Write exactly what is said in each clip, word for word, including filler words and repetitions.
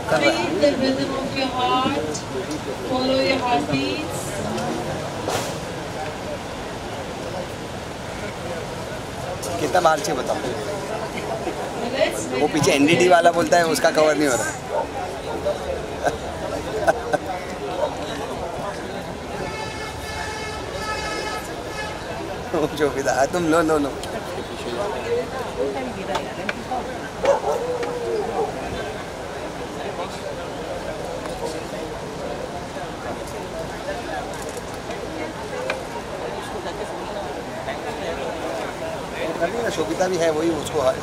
Feel the rhythm of your heart. Follow your heartbeats. कितना बाहर से बताओ। वो पीछे एनडीडी वाला बोलता है उसका कवर नहीं हो रहा। जो भी था तुम लो लो लो। शोभिता भी है वही उसको हर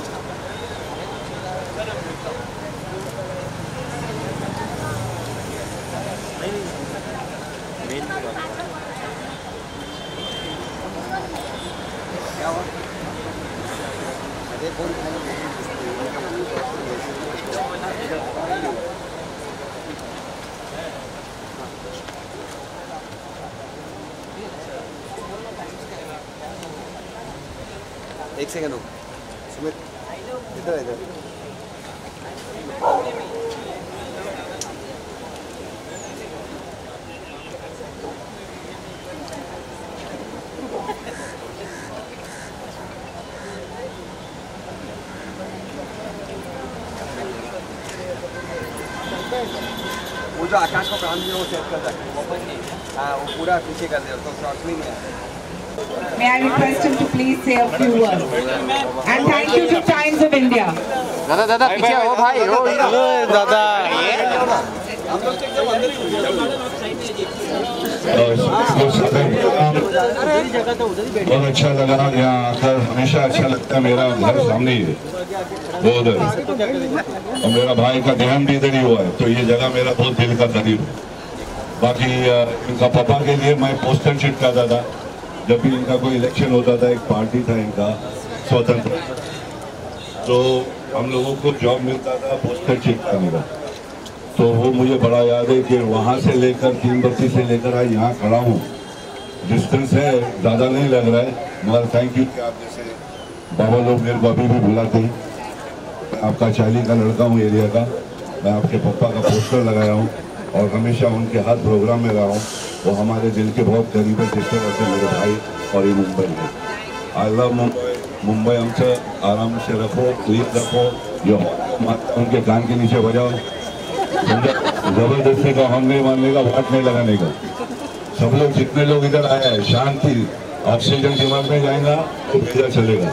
एक सेकंड रुक सुमित इधर इधर वो जो आकाश को काम दिया वो सेट कर दे। हाँ वो पूरा पीछे कर दे तो शॉर्ट में है। May I request him to please say a few words? And thank you to Times of India. दादा दादा पीछे हो भाई हो दादा। बहुत अच्छा लगा यहाँ आकर, हमेशा अच्छा लगता है। मेरा घर सामने ही है वो उधर, और मेरा भाई का देहांत भी इधर ही हुआ है, तो ये जगह मेरा बहुत दिल का करीब है। बाकी इनका पापा के लिए मैं पोस्टर चिपकाता था जब भी इनका कोई इलेक्शन होता था। एक पार्टी था इनका स्वतंत्र, तो हम लोगों को जॉब मिलता था पोस्टर चिपकाने का। तो वो मुझे बड़ा याद है कि वहाँ से लेकर तीन बत्ती से लेकर आज यहाँ खड़ा हूँ। डिस्टेंस है, ज़्यादा नहीं लग रहा है, मगर थैंक यू कि आप जैसे बाबा लोग मेरे को अभी भी बुलाते हैं। मैं आपका चाली का लड़का हूँ एरिया का। मैं आपके पापा का पोस्टर लगाया हूँ और हमेशा उनके हाथ प्रोग्राम में रहा हूँ। वो हमारे दिल के बहुत करीब है, जिस तरह से मेरे भाई और ये मुंबई है। I love Mumbai. मुंबई हमसे आराम से रखो, क्लीन रखो, जो उनके कान के नीचे बजाओ। जबरदस्ती का हम नहीं मानने का, वाट नहीं लगाने का। सब लोग जितने लोग इधर आए हैं, शांति, ऑक्सीजन दिमाग में जाएगा तो भेजा चलेगा।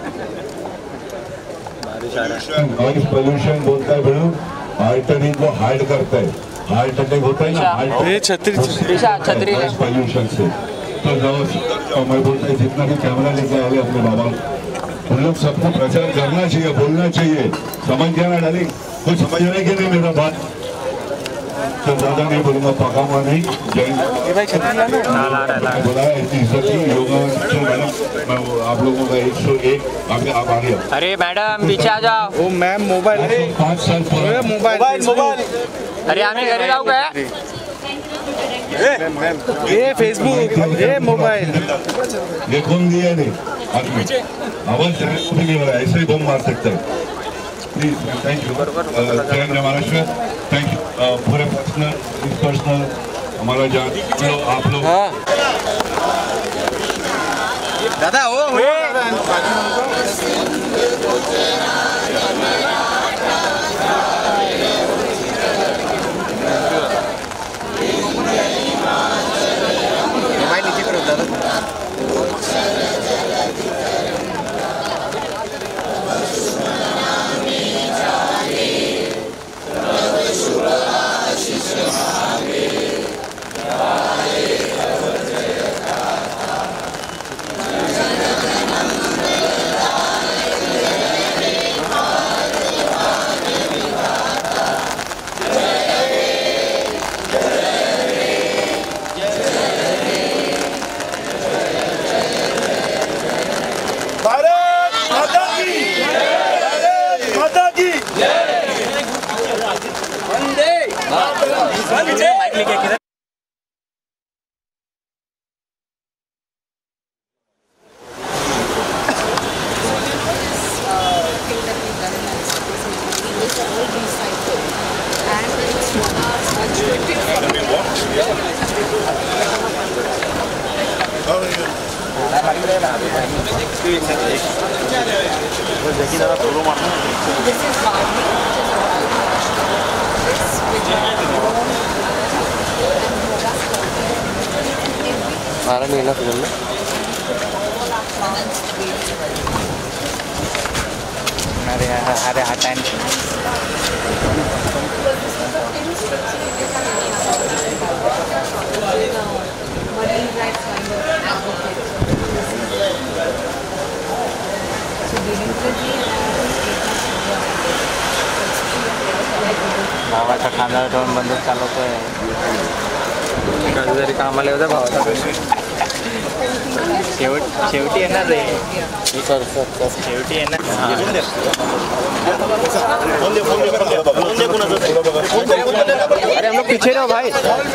नॉइज पोल्यूशन बोलता है बड़ू, आर्टरी को हाइड करता है। हार्ट अटैक होता है ना, छतरी पोल्यूशन से। तो जाओ, मैं बोलता है जितना भी कैमरा लेके आए अपने बाबा, उन लोग सबको प्रचार करना चाहिए, बोलना चाहिए। समझ गया ना डाली, कुछ समझ रहे कि नहीं मेरा बात? तो ज़्यादा नहीं बोलूँगा, पका हुआ नहीं। बोला इतनी इज्जत की योगा मैडम, आप लोगों का एक सौ एक आगे आप आ गया। अरे मैडम पीछे आ जाओ। ओ मैम मोबाईल पाच साल मोबाईल मोबाईल अरे आम्ही घरी जाऊ काय? ये फेसबुक, ये मोबाईल, ये कौन दिया नहीं आदमी? आवाज नहीं हो रहा है, ऐसे ही बम मार सकता है। Please thank you. जय महाराष्ट्र। Thank you. पूरे पर्सनल पर्सनल हमारा जान आप लोग दादा ओ मोबाइल नीचे करो दादा। मारा नहीं ना फिल्म में। अरे अरे हटाएं। भावाचा खांदा ठेवून बंदूक चालवतोय. कधीतरी कामाला होत्या भावाचा. शेवट शेवटी येणार रे. शेवटी येणार. अरे हम लोग पीछे रहो भाई.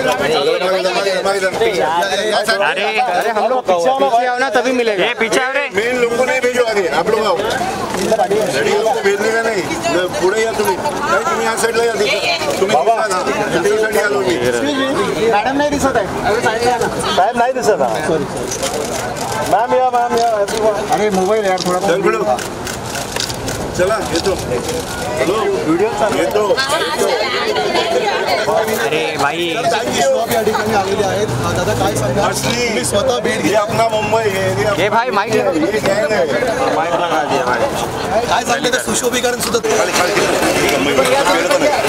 अरे अरे हम लोग पीछे आओ ना तभी मिलेगा. ये पीछे आओ रे. मेन लोगों को नहीं भेजो आगे. आप लोग आओ. लड़कियों को भेजने का नहीं. पुढे या तुम्ही. नाही तुम्ही या साईडला या. तुम्ही साईड या लोगी. मॅडम नाही दिसत आहे. साहेब नाही दिसत आहे. सॉरी मॅम या मॅम या. अरे मोबाईल यार थोडा. चला येतो. हॅलो व्हिडिओ येतो. अरे भाई या ठिकाणी आलेले आहेत. दादा काय सांगा. असली स्वतः भेट हे आपला मुंबई हे. ये भाई माइक ये गैंग है. काय सांगते ते सुशोभीकरण सुद्धा खाली खाली